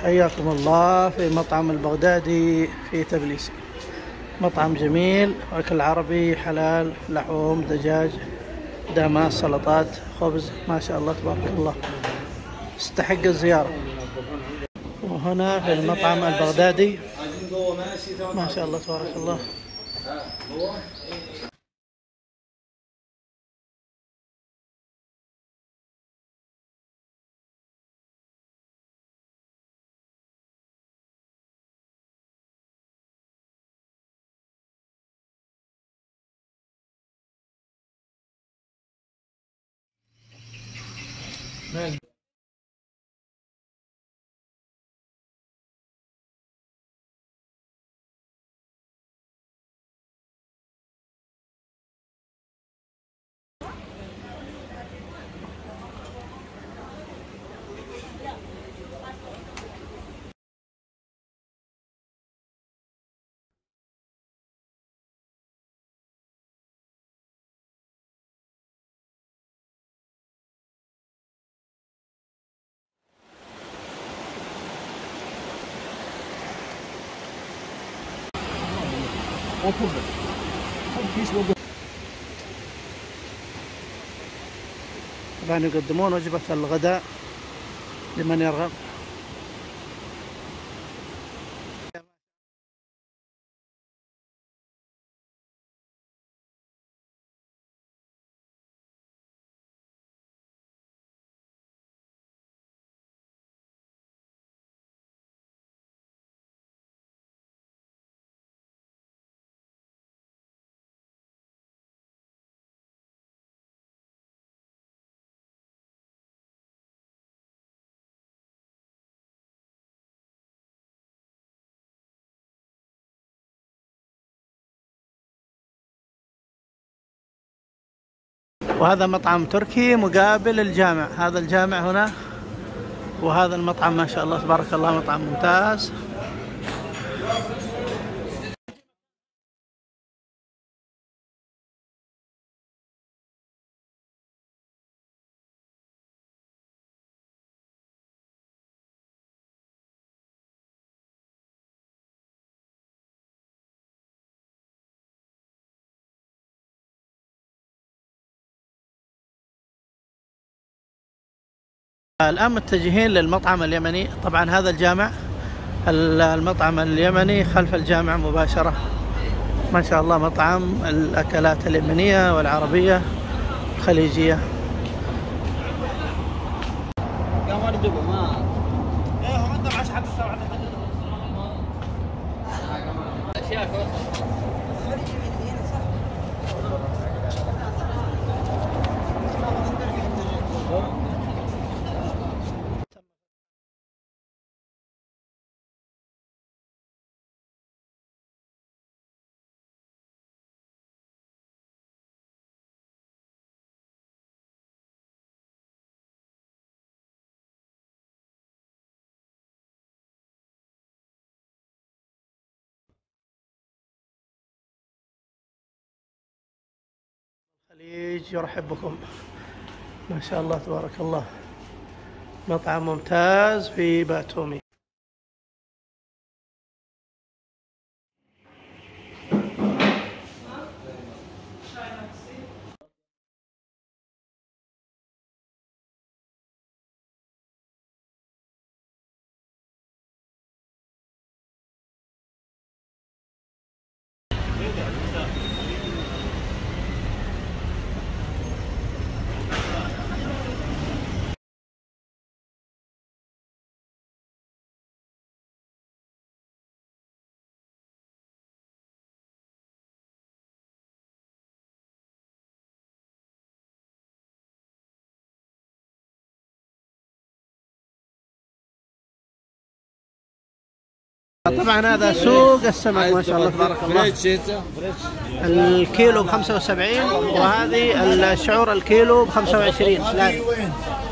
حياكم الله في مطعم البغدادي في تبليس. مطعم جميل، أكل عربي حلال، لحوم، دجاج، دامات، سلطات، خبز، ما شاء الله تبارك الله، يستحق الزيارة. وهنا في المطعم البغدادي ما شاء الله تبارك الله. طبعا يقدمون وجبة الغداء لمن يرغب. وهذا مطعم تركي مقابل الجامع، هذا الجامع هنا، وهذا المطعم ما شاء الله تبارك الله مطعم ممتاز. الآن متجهين للمطعم اليمني. طبعا هذا الجامع، المطعم اليمني خلف الجامع مباشرة. ما شاء الله مطعم الأكلات اليمنية والعربية الخليجية. الخليج يرحب بكم، ما شاء الله تبارك الله، مطعم ممتاز في باتومي. طبعا هذا سوق السمك ما شاء الله تبارك الله. الكيلو ب75، وهذه الشعور الكيلو ب25.